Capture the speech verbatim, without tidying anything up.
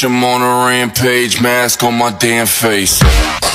bitch, I'm on a rampage, mask on my damn face.